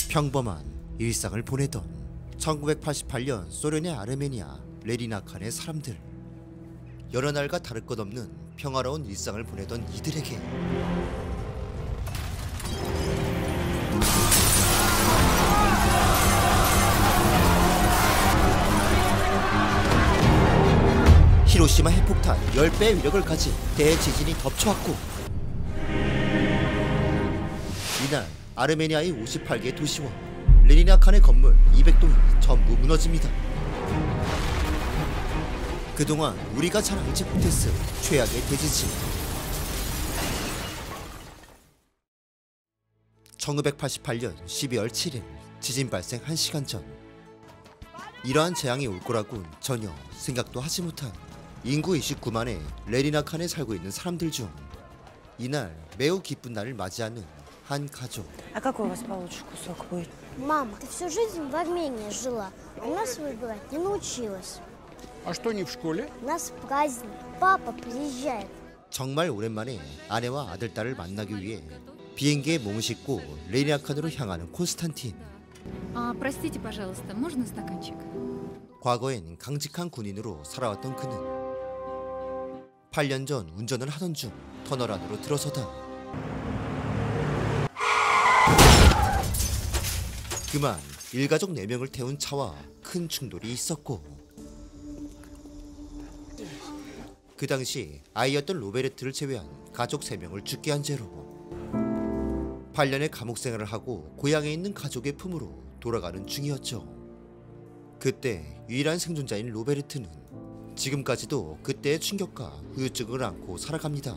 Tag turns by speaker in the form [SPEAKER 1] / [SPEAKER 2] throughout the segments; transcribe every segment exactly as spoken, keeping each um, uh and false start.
[SPEAKER 1] 평범한 일상을 보내던 천구백팔십팔 년 소련의 아르메니아 레니나 칸의 사람들. 여러 날과 다를 것 없는 평화로운 일상을 보내던 이들에게 히로시마 핵폭탄 십 배의 위력을 가진 대지진이 덮쳐왔고, 이날 아르메니아의 오십팔 개 도시와 레니나 칸의 건물 이백 동이 전부 무너집니다. 그동안 우리가 잘 알지 못했을 최악의 대지진. 천구백팔십팔 년 십이월 칠일 지진 발생 한 시간 전. 이러한 재앙이 올 거라고는 전혀 생각도 하지 못한 인구 이십구만의 레니나 칸에 살고 있는 사람들 중 이날 매우 기쁜 날을 맞이하는 한 가족.
[SPEAKER 2] А какой у вас получше кусок будет?
[SPEAKER 3] Мама, ты всю жизнь в Армении жила, а нас выбирать не научилась.
[SPEAKER 4] А что не в школе?
[SPEAKER 3] У нас праздник, папа приезжает.
[SPEAKER 1] 정말 오랜만에 아내와 아들, 딸을 만나기 위해 비행기에 몸을 싣고 레니나 칸으로 향하는 콘스탄틴.
[SPEAKER 5] А, простите, пожалуйста, можно стаканчик?
[SPEAKER 1] 과거엔 강직한 군인으로 살아왔던 그는 팔 년 전 운전을 하던 중 터널 안으로 들어서다 그만 일가족 네 명을 태운 차와 큰 충돌이 있었고, 그 당시 아이였던 로베르트를 제외한 가족 세 명을 죽게 한 죄로 팔 년의 감옥 생활을 하고 고향에 있는 가족의 품으로 돌아가는 중이었죠. 그때 유일한 생존자인 로베르트는 지금까지도 그때의 충격과 후유증을 안고 살아갑니다.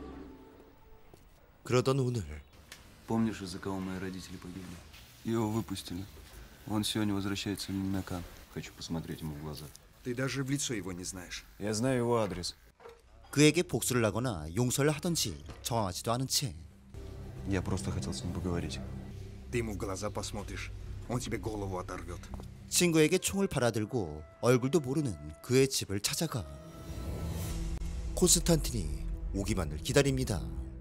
[SPEAKER 1] 그러던 오늘,
[SPEAKER 6] Помнишь, из-за кого мои родители погибли? Его выпустили. Он сегодня возвращается в Ленинакан. Хочу посмотреть ему в глаза.
[SPEAKER 4] Ты даже в лицо его не знаешь.
[SPEAKER 6] Я знаю его адрес.
[SPEAKER 1] 그에게 복수를 하거나 용서를 하던지 정황하지도 않은 채
[SPEAKER 6] Я просто хотел с ним поговорить.
[SPEAKER 4] Ты ему в глаза посмотришь, он тебе голову оторвет.
[SPEAKER 1] 친구에게 총을 받아들고 얼굴도 모르는 그의 집을 찾아가 콘스탄틴이 오기만을 기다립니다.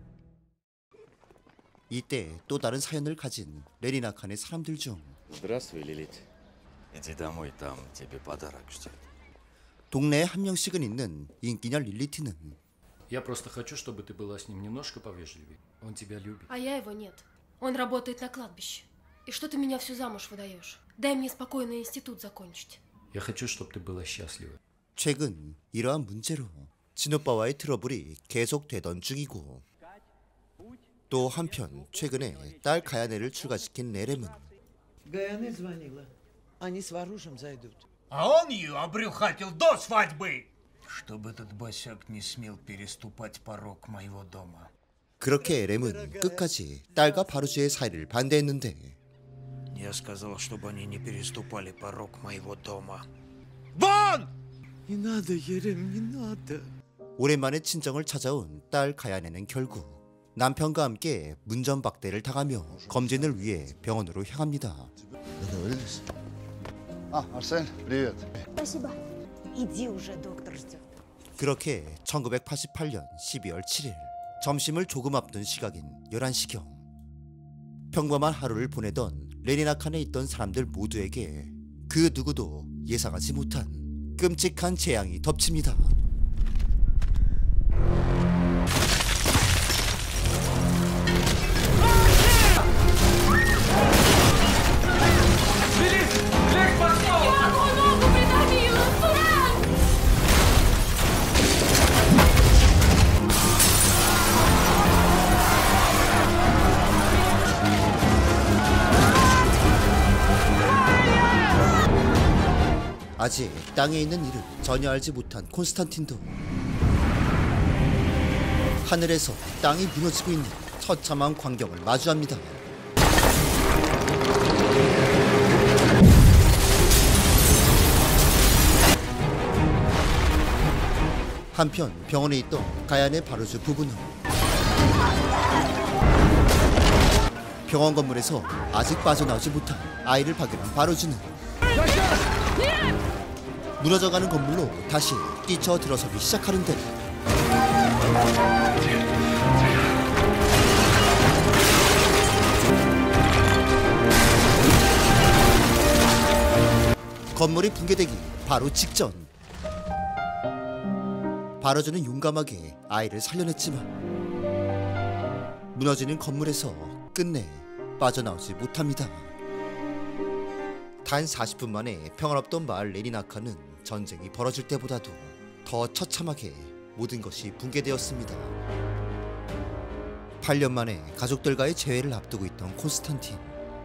[SPEAKER 1] 이때 또 다른 사연을 가진 레니나 칸의 사람들 중
[SPEAKER 7] Здравствуй, Лилит. Иди домой, там тебе подарок ждет.
[SPEAKER 1] 동네에 한 명씩은 있는 인기녀 릴리티는
[SPEAKER 8] Я просто хочу, чтобы ты была с ним немножко повежливее. Он тебя любит.
[SPEAKER 9] А я его нет. Он работает на кладбище. И что ты меня всю замуж выдаешь? Дай мне спокойно институт закончить.
[SPEAKER 8] Я хочу, чтобы ты была счастлива.
[SPEAKER 1] 최근 이러한 문제로 친오빠와의 트러블이 계속되던 중이고, 또 한편 최근에 딸 가야네를 출가시킨 레렘은
[SPEAKER 10] Гаяне звонила. Они с Варушем зайдут.
[SPEAKER 11] А он ее обрюхатил до свадьбы, чтобы этот босяк не смел переступать порог моего дома.
[SPEAKER 1] 그렇게 렘은 끝까지 딸과 바루즈의 사이를 반대했는데,
[SPEAKER 11] Я сказал, чтобы они не переступали порог моего дома.
[SPEAKER 10] Вон! Не надо, Ерем, не надо.
[SPEAKER 1] 오랜만에 친정을 찾아온 딸 가야네는 결국 남편과 함께 문전박대를 당하며 검진을 위해 병원으로 향합니다.
[SPEAKER 12] А, Арсен, привет.
[SPEAKER 3] Спасибо.
[SPEAKER 2] Иди уже, доктор ждет.
[SPEAKER 1] 그렇게 천구백팔십팔 년 십이월 칠일 점심을 조금 앞둔 시각인 열한 시경, 평범한 하루를 보내던 레니나 칸에 있던 사람들 모두에게 그 누구도 예상하지 못한 끔찍한 재앙이 덮칩니다. 아직 땅에 있는 일을 전혀 알지 못한 콘스탄틴도 하늘에서 땅이 무너지고 있는 처참한 광경을 마주합니다. 한편 병원에 있던 가야네 바루즈 부부는 병원 건물에서 아직 빠져나오지 못한 아이를 발견한 바루즈는 무너져가는 건물로 다시 뛰쳐 들어서기 시작하는데, 건물이 붕괴되기 바로 직전. 바로즈는 용감하게 아이를 살려냈지만 무너지는 건물에서 끝내 빠져나오지 못합니다. 단 사십 분 만에 평화롭던 마을 레니나카는 전쟁이 벌어질 때보다도 더 처참하게 모든 것이 붕괴되었습니다. 팔 년 만에 가족들과의 재회를 앞두고 있던 콘스탄틴.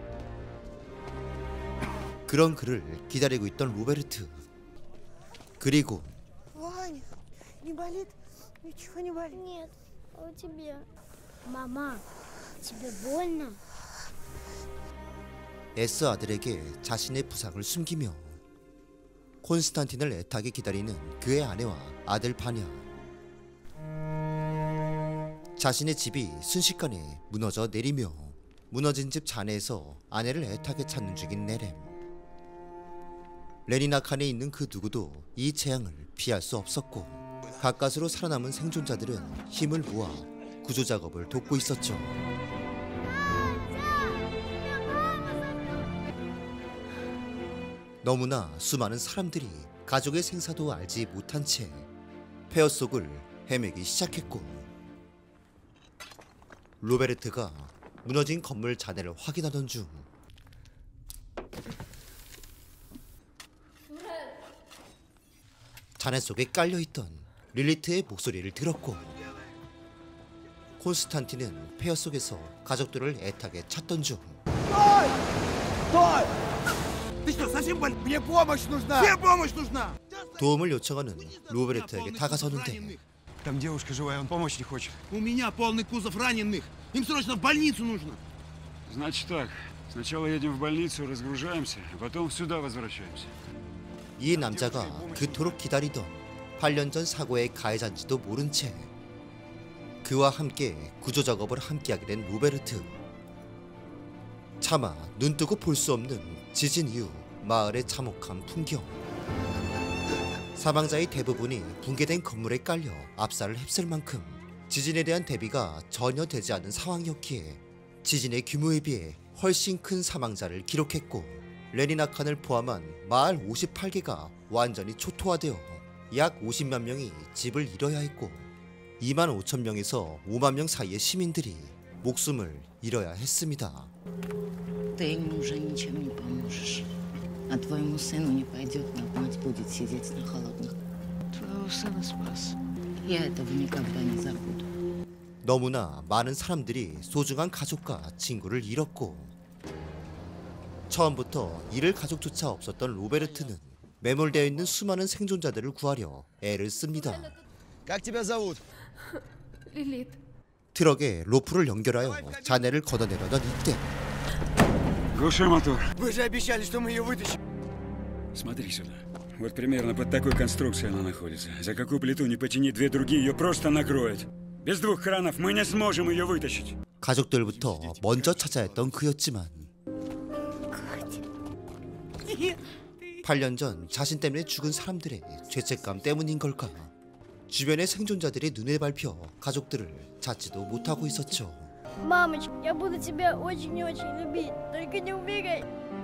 [SPEAKER 1] 그런 그를 기다리고 있던 로베르트. 그리고
[SPEAKER 2] Ваня, не болит? Ничего не болит?
[SPEAKER 3] Нет, а у тебя? Мама, тебе больно?
[SPEAKER 1] 에스 아들에게 자신의 부상을 숨기며 콘스탄틴을 애타게 기다리는 그의 아내와 아들 바냐. 자신의 집이 순식간에 무너져 내리며 무너진 집 잔해에서 아내를 애타게 찾는 중인 네렘. 레니나칸에 있는 그 누구도 이 재앙을 피할 수 없었고 가까스로 살아남은 생존자들은 힘을 모아 구조 작업을 돕고 있었죠. 너무나 수많은 사람들이 가족의 생사도 알지 못한 채 폐허 속을 헤매기 시작했고 로베르트가 무너진 건물 잔해를 확인하던 중 잔해 속에 깔려있던 릴리트의 목소리를 들었고 콘스탄틴은 폐허 속에서 가족들을 애타게 찾던 중
[SPEAKER 10] Ты что, совсем больной? Мне помощь нужна! Всем помощь нужна!
[SPEAKER 1] 도움을 요청하는 로베르트에게 다가서는데
[SPEAKER 4] Там девушка живая, он помочь не хочет.
[SPEAKER 10] У меня полный кузов раненых. Им срочно в больницу нужно.
[SPEAKER 12] Значит так, сначала едем в больницу, разгружаемся, а потом сюда возвращаемся.
[SPEAKER 1] 이 남자가 그토록 기다리던 팔 년 전 사고의 가해자인지도 모른 채 그와 함께 구조 작업을 함께하게 된 로베르트. 차마 눈뜨고 볼 수 없는 지진 이후 마을의 참혹한 풍경. 사망자의 대부분이 붕괴된 건물에 깔려 압사를 휩쓸 만큼 지진에 대한 대비가 전혀 되지 않은 상황이었기에 지진의 규모에 비해 훨씬 큰 사망자를 기록했고 레니나칸을 포함한 마을 오십팔 개가 완전히 초토화되어 약 오십만 명이 집을 잃어야 했고 이만 오천 명에서 오만 명 사이의 시민들이 목숨을 잃어야 했습니다.
[SPEAKER 13] Ты ему уже ничем не поможешь. А твоему сыну не пойдет, мать будет сидеть на холодных. Твоего сына спас. Я этого никогда не забуду.
[SPEAKER 1] 너무나 많은 사람들이 소중한 가족과 친구를 잃었고 처음부터 잃을 가족조차 없었던 로베르트는 매몰되어 있는 수많은 생존자들을 구하려 애를 씁니다.
[SPEAKER 10] Как тебя зовут?
[SPEAKER 9] Лилит.
[SPEAKER 1] 트럭에 로프를 연결하여 잔해를 걷어내려던 이때
[SPEAKER 12] Глуши мотор.
[SPEAKER 10] Вы же обещали, что мы ее вытащим.
[SPEAKER 12] Смотри сюда. Вот примерно под такой конструкцией она находится. За какую плиту не потяни две другие, ее просто накроет. Без двух кранов мы не сможем ее вытащить.
[SPEAKER 1] 가족들부터 먼저 찾아야 했던 그였지만 팔 년 전 자신 때문에 죽은 사람들의 죄책감 때문인 걸까? 주변의 생존자들이 눈에 밟혀 가족들을 찾지도 못하고 있었죠.
[SPEAKER 3] Мамочка, я буду тебя очень-очень любить. Только не убегай.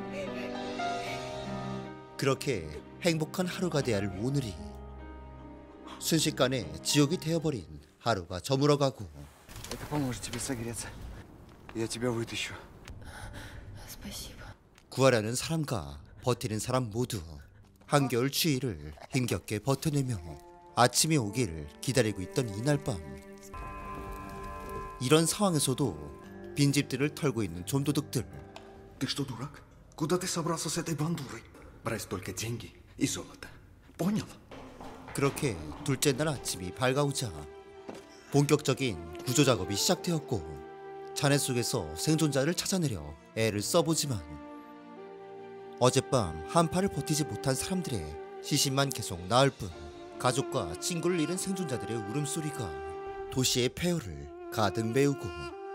[SPEAKER 1] 그렇게 행복한 하루가 돼야 할 오늘이 순식간에 지옥이 되어버린 하루가 저물어가고
[SPEAKER 4] Это поможет тебе согреться. Я тебя вытащу.
[SPEAKER 9] Спасибо.
[SPEAKER 1] 구하려는 사람과 버티는 사람 모두 한겨울 추위를 힘겹게 버텨내며 아침이 오길 기다리고 있던 이날 밤 이런 상황에서도 빈집들을 털고 있는 좀도둑들.
[SPEAKER 4] Ты что, дурак? Куда ты собрался с этой бандурой? Брать только деньги и золото. Понял?
[SPEAKER 1] 그렇게 둘째 날 아침이 밝아오자 본격적인 구조 작업이 시작되었고 잔해 속에서 생존자를 찾아내려 애를 써보지만 어젯밤 한파를 버티지 못한 사람들의 시신만 계속 나을 뿐 가족과 친구를 잃은 생존자들의 울음소리가 도시의 폐허를 가득 메우고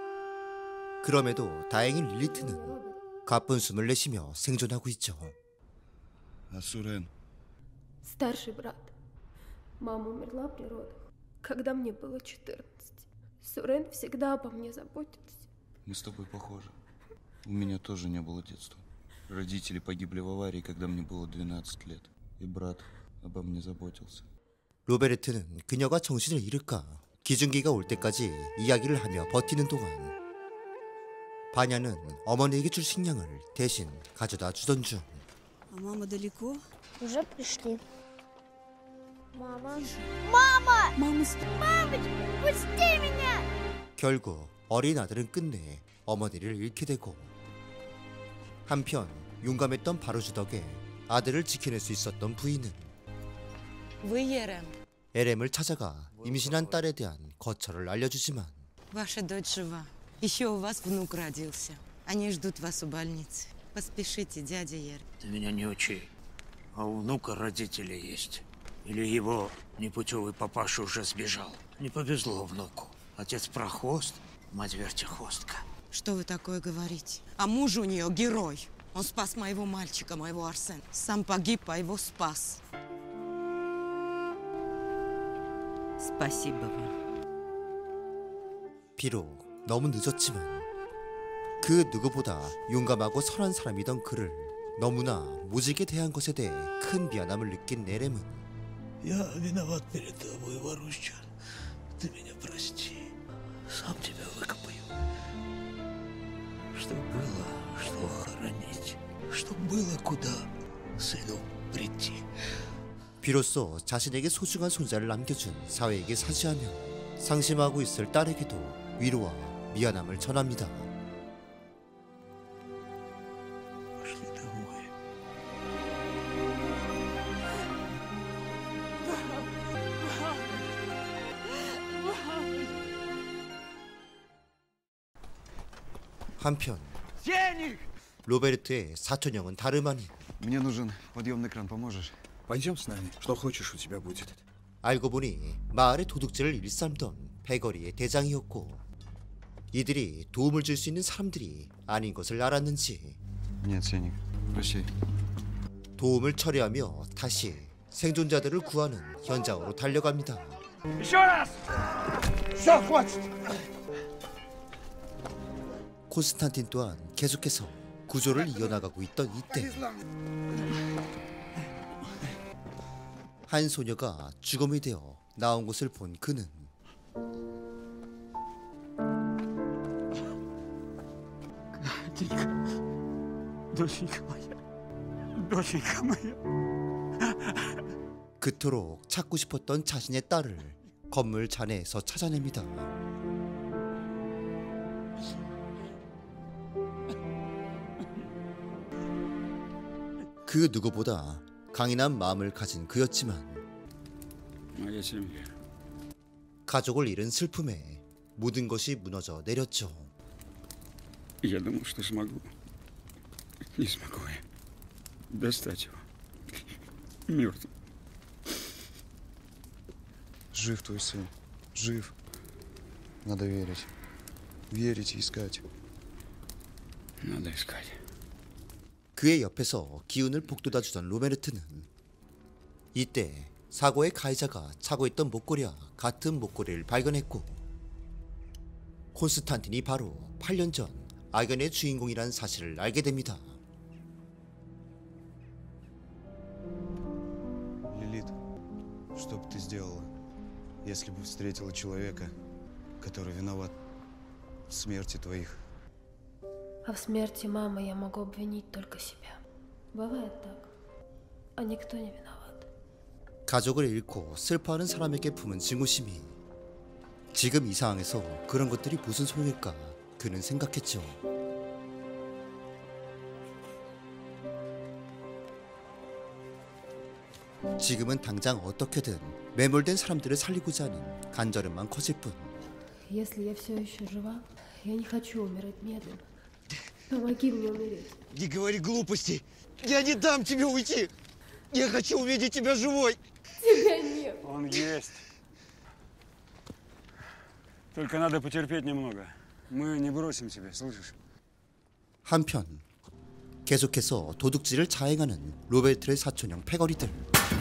[SPEAKER 1] 그럼에도 다행히 릴리트는 가쁜 숨을 내쉬며 생존하고 있죠.
[SPEAKER 12] А Сурен?
[SPEAKER 9] Старший брат. Мама умерла при родах, когда мне было четырнадцать. Сурен всегда обо мне заботится.
[SPEAKER 6] Мы с тобой похожи. У меня тоже не было детства. Родители погибли в аварии, когда мне было двенадцать лет. И брат обо мне заботился.
[SPEAKER 1] 로베르트는 그녀가 정신을 잃을까 기중기가 올 때까지 이야기를 하며 버티는 동안 바냐는 어머니에게 줄 식량을 대신 가져다 주던 중
[SPEAKER 2] А мама далеко?
[SPEAKER 3] Уже пришли. Мама. Мама!
[SPEAKER 2] Мама,
[SPEAKER 3] Мамочка, пусти меня!
[SPEAKER 1] 결국 어린 아들은 끝내 어머니를 잃게 되고 한편 용감했던 바로주 덕에 아들을 지켜낼 수 있었던 부인은
[SPEAKER 13] Вы Ерем.
[SPEAKER 1] 에렘을 찾아가 임신한 딸에 대한 거처를 알려주지만
[SPEAKER 13] Ваша дочь жива. Еще у вас внук родился. Они ждут вас у больницы. Поспешите, дядя Ер.
[SPEAKER 11] Ты меня не учи. А у внука родители есть. Или его непутевый папаша уже сбежал. Не повезло внуку. Отец прохвост, мать вертихвостка.
[SPEAKER 13] Что вы такое говорите? А муж у нее герой. Он спас моего мальчика, моего Арсена. Сам погиб, а его спас. Спасибо вам.
[SPEAKER 1] 비록 너무 늦었지만 그 누구보다 용감하고 선한 사람이던 그를 너무나 모질게 대한 것에 대해 큰 미안함을 느낀 에렘은
[SPEAKER 11] Я виноват перед тобой, Варуща. Ты меня прости. Сам тебя выкопаю. Чтоб было, что хоронить. Чтоб было куда сыну прийти.
[SPEAKER 1] 비로소 자신에게 소중한 손자를 남겨준 사회에게 사죄하며 상심하고 있을 딸에게도 위로와 미안함을 전합니다.
[SPEAKER 11] Пошли домой.
[SPEAKER 1] 한편 로베르트의 사촌형은 다름 아닌
[SPEAKER 4] Мне нужен подъемный кран, поможешь?
[SPEAKER 10] Пойдем с нами. Что хочешь, у тебя будет.
[SPEAKER 1] 알고 보니 마을의 도둑질을 일삼던 패거리의 대장이었고 이들이 도움을 줄 수 있는 사람들이 아닌 것을 알았는지
[SPEAKER 6] Нет, Сеник, прощай.
[SPEAKER 1] 도움을 철회하며 다시 생존자들을 구하는 현장으로 달려갑니다.
[SPEAKER 10] Еще раз! Все, хватит!
[SPEAKER 1] 콘스탄틴 또한 계속해서 구조를 이어나가고 있던 이때 한 소녀가 죽음이 되어 나온 것을 본 그는
[SPEAKER 12] Катенька, доченька моя, доченька моя.
[SPEAKER 1] 그토록 찾고 싶었던 자신의 딸을 건물 잔해에서 찾아냅니다. 그 누구보다 강인한 마음을 가진 그였지만
[SPEAKER 12] Моя семья.
[SPEAKER 1] 가족을 잃은 슬픔에 모든 것이 무너져 내렸죠.
[SPEAKER 12] Я думал, что смогу. Не смогу я достать его. Мертвым.
[SPEAKER 6] Жив твой сын. Жив. Надо верить. Верить и искать.
[SPEAKER 12] Надо искать.
[SPEAKER 1] 그의 옆에서 기운을 북돋아주던 로베르트는 이때 사고의 가해자가 차고 있던 목걸이와 같은 목걸이를 발견했고 콘스탄틴이 바로 팔 년 전 악연의 주인공이라는 사실을 알게 됩니다.
[SPEAKER 6] Лилит, что бы ты сделала, если бы встретила человека, который виноват в смерти твоих?
[SPEAKER 9] А в смерти мамы я могу обвинить только себя. Бывает так. А никто не виноват.
[SPEAKER 1] 가족을 잃고 슬퍼하는 사람에게 품은 증오심이 지금 이 상황에서 그런 것들이 무슨 소용일까 그는 생각했죠. 지금은 당장 어떻게든 매몰된 사람들을 살리고자 하는 간절함만 커질 뿐.
[SPEAKER 9] Если я все еще жива, я не хочу умирать медленно. Помоги мне умереть.
[SPEAKER 10] Не говори глупостей. Я не дам тебе уйти. Я хочу увидеть тебя живой.
[SPEAKER 9] Тебя нет.
[SPEAKER 12] Он есть. Только надо потерпеть немного. Мы не бросим тебя, слышишь?
[SPEAKER 1] 한편 계속해서 도둑질을 자행하는 로베르트의 사촌형 패거리들.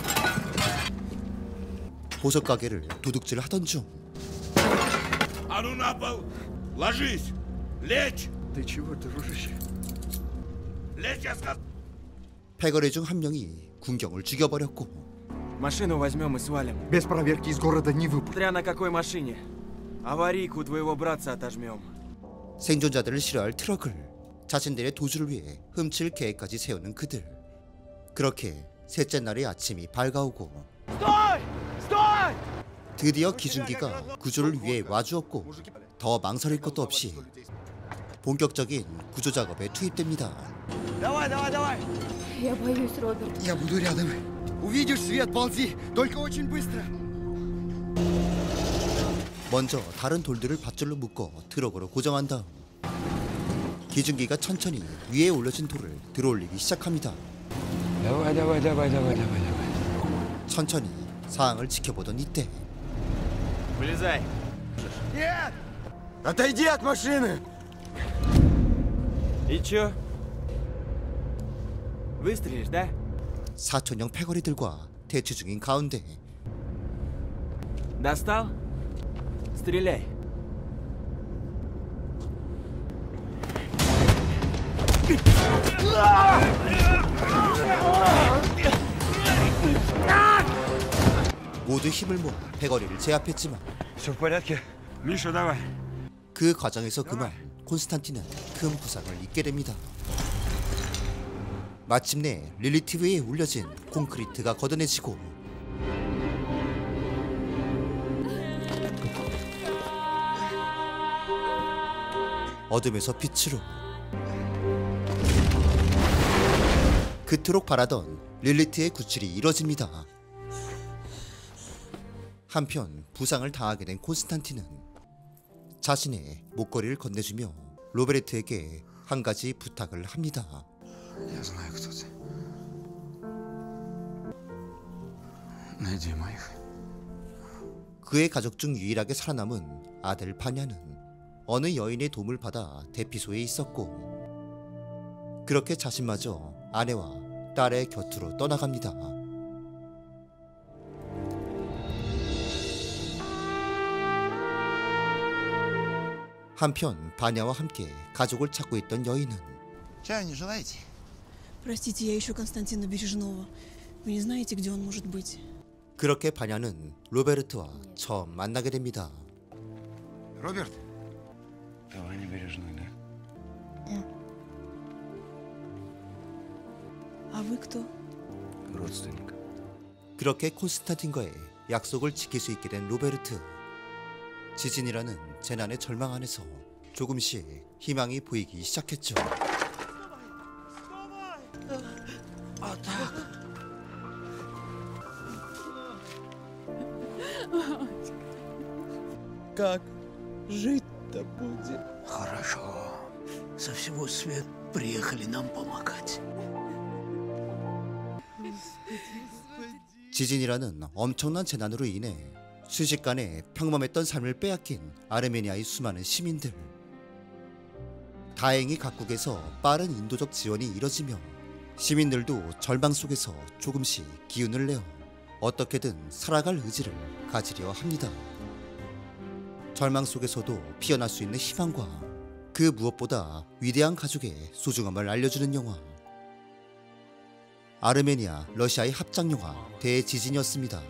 [SPEAKER 1] 보석 가게를 도둑질을 하던 중
[SPEAKER 10] А ну на пол! Ложись! Лечь!
[SPEAKER 4] Ты чего, дружище?
[SPEAKER 1] 패거리 중 한 명이 군경을 죽여버렸고
[SPEAKER 14] Машину возьмем и свалим.
[SPEAKER 4] Без проверки из города не выпустят.
[SPEAKER 14] Смотря на какой машине. Аварийку твоего братца отожмем.
[SPEAKER 1] 생존자들을 실어할 트럭을 자신들의 도주를 위해 훔칠 계획까지 세우는 그들. 그렇게 셋째 날의 아침이 밝아오고 드디어 기중기가 구조를 위해 와주었고 더 망설일 것도 없이 본격적인 구조 작업에 투입됩니다.
[SPEAKER 10] Давай, давай, давай!
[SPEAKER 9] Я боюсь, Роберт.
[SPEAKER 10] Я буду рядом. Увидишь свет, ползи, только очень быстро.
[SPEAKER 1] 먼저 다른 돌들을 밧줄로 묶어 트럭으로 고정한 다음 기중기가 천천히 위에 올려진 돌을 들어올리기 시작합니다.
[SPEAKER 12] Давай, давай, давай, давай, давай, давай.
[SPEAKER 1] 천천히 상황을 지켜보던 이때
[SPEAKER 14] Вылезай.
[SPEAKER 10] Нет! Отойди от машины!
[SPEAKER 14] И чё? Выстрелишь, да?
[SPEAKER 1] 사촌형 패거리들과 대치 중인 가운데
[SPEAKER 14] Достал? Стреляй.
[SPEAKER 1] 모두 힘을 모아 패거리를 제압했지만
[SPEAKER 12] Все в порядке? Миша, давай.
[SPEAKER 1] 그 과정에서 그만 콘스탄틴은 큰 부상을 입게 됩니다. 마침내 릴리티 위에 울려진 콘크리트가 걷어내지고 어둠에서 빛으로 그토록 바라던 릴리트의 구출이 이뤄집니다. 한편 부상을 당하게 된 콘스탄틴은 자신의 목걸이를 건네주며 로베르트에게 한 가지 부탁을 합니다.
[SPEAKER 6] Я знаю, кто ты. Найди моих.
[SPEAKER 1] 그의 가족 중 유일하게 살아남은 아들 바냐는 어느 여인의 도움을 받아 대피소에 있었고 그렇게 자신마저 아내와 딸의 곁으로 떠나갑니다. 한편 바냐와 함께 가족을 찾고 있던 여인은
[SPEAKER 15] Чаю не желаете?
[SPEAKER 16] Простите, я ищу Константина Бережного. Вы не знаете, где он может быть?
[SPEAKER 1] 그렇게 바냐는 로베르트와 처음 만나게 됩니다.
[SPEAKER 6] Роберт? Давай не бережной, да?
[SPEAKER 16] Да. А вы кто?
[SPEAKER 6] Родственник.
[SPEAKER 1] 그렇게 콘스탄틴과의 약속을 지킬 수 있게 된 로베르트. 지진이라는 재난의 절망 안에서 조금씩 희망이 보이기 시작했죠.
[SPEAKER 11] А так.
[SPEAKER 10] Как жить-то будем?
[SPEAKER 11] Хорошо. Со всего света приехали нам помогать.
[SPEAKER 1] 지진이라는 엄청난 재난으로 인해 순식간에 평범했던 삶을 빼앗긴 아르메니아의 수많은 시민들. 다행히 각국에서 빠른 인도적 지원이 이뤄지며 시민들도 절망 속에서 조금씩 기운을 내어 어떻게든 살아갈 의지를 가지려 합니다. 절망 속에서도 피어날 수 있는 희망과 그 무엇보다 위대한 가족의 소중함을 알려주는 영화. 아르메니아, 러시아의 합작 영화 대지진이었습니다.